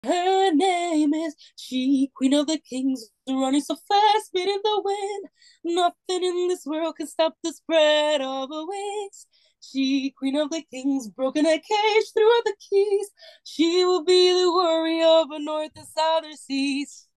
Her name is she, queen of the kings, running so fast, beating the wind. Nothing in this world can stop the spread of her wings. She, queen of the kings, broken a cage, threw her the keys. She will be the warrior of the north and southern seas.